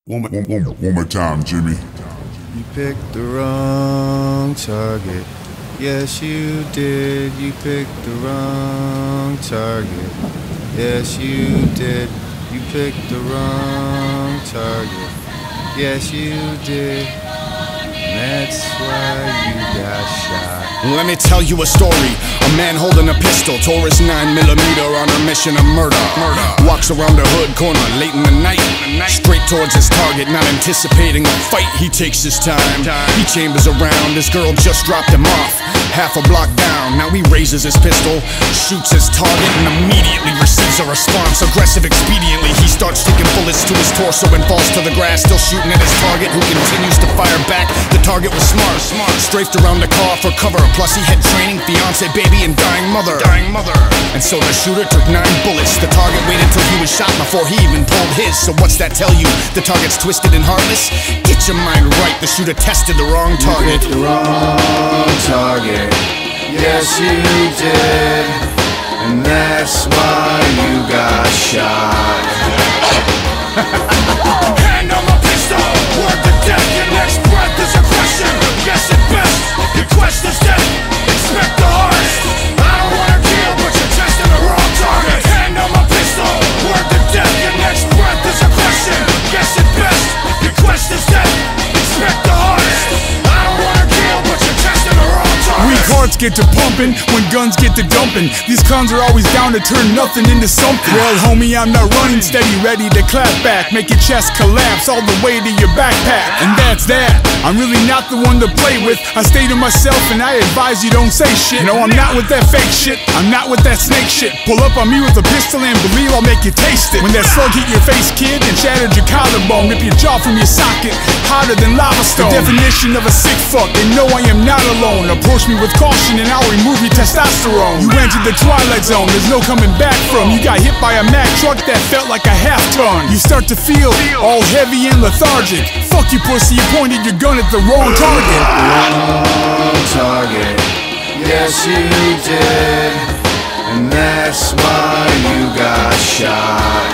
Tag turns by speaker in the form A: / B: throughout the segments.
A: One more time, Jimmy.
B: You picked the wrong target. Yes, you did. You picked the wrong target. Yes, you did. You picked the wrong target. Yes, you did. That's why you got shot.
C: Let me tell you a story. A man holding a pistol tore his 9mm on a mission of murder. Walks around the hood corner late in the night, straight towards his target, not anticipating a fight. He takes his time. He chambers around. His girl just dropped him off, half a block down. Now he raises his pistol, shoots his target, and immediately receives a response. Aggressive expediently, he starts taking bullets to his torso and falls to the grass, still shooting at his target, who continues to fire back. The target was smart, strafed around the car for cover. Plus he had training, fiance, baby, and dying mother. And so the shooter took 9 bullets. The target waited till he was shot before he even pulled his. So what's that tell you? The target's twisted and heartless? Get your mind right, the shooter tested the wrong target.
B: You picked the wrong target. Yes, you did. And that's why you got shot.
C: Hand on my pistol, word to death. Your next breath is a question. Guess at best, your quest is death. Expect the hardest. I don't wanna kill, but you're testing the wrong target. Hand on my pistol, word to death. Your next breath is a question. Guess at best, your quest is death. Expect the hardest. I don't wanna kill, but you're testing the wrong target.
D: Weak hearts get to pumping when guns get to dumping. These clowns are always down to turn nothing into something. Well, homie, I'm not running, steady, ready to clap back. Make your chest collapse all the way to your backpack. And that's that. I'm really not the one to play with. I stay to myself and I advise you don't say shit. No, I'm not with that fake shit. I'm not with that snake shit. Pull up on me with a pistol and believe I'll make you taste it. When that slug hit your face, kid, and shattered your collarbone, rip your jaw from your socket, hotter than lava stone. The definition of a sick fuck, and no, I am not alone. Approach me with caution and I'll remove your testosterone. You entered the twilight zone, there's no coming back from. You got hit by a Mack truck that felt like a half-ton. You start to feel all heavy and lethargic. Fuck you, pussy, you pointed your gun at the wrong target.
B: Wrong target. Yes, you did. And that's why you got shot.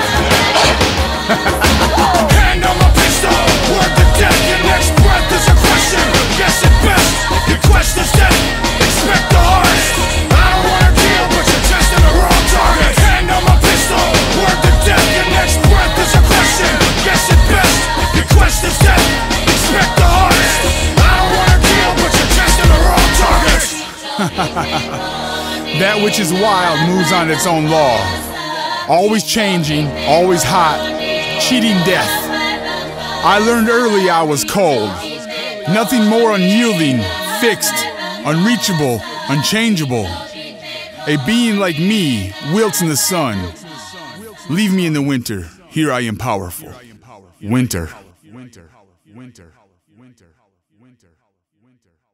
C: Hand on my pistol, word to death. Your next breath is a question. Guess at best, your quest is death. Expect the hardest. I don't wanna kill, but you're testing the wrong target. Hand on my pistol, word to death. Your next breath is a question. Guess at best, your quest is death. Expect the hardest. I don't wanna kill, but you're testing the wrong target.
D: That which is wild moves on its own law. Always changing, always hot, cheating death. I learned early I was cold. Nothing more unyielding, fixed, unreachable, unchangeable. A being like me wilts in the sun. Leave me in the winter, here I am powerful. Winter.